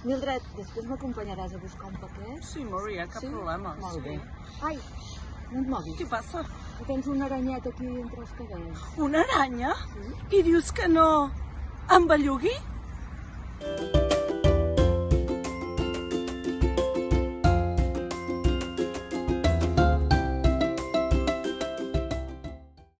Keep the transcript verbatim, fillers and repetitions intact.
Mildred, després m'acompanyaràs a buscar un paquet? Sí, Maria, cap problema. Molt bé. Ai, no et moguis. Què passa? Que tens una aranyeta aquí entre els cabells. Una aranya? Sí. I dius que no em bellugui?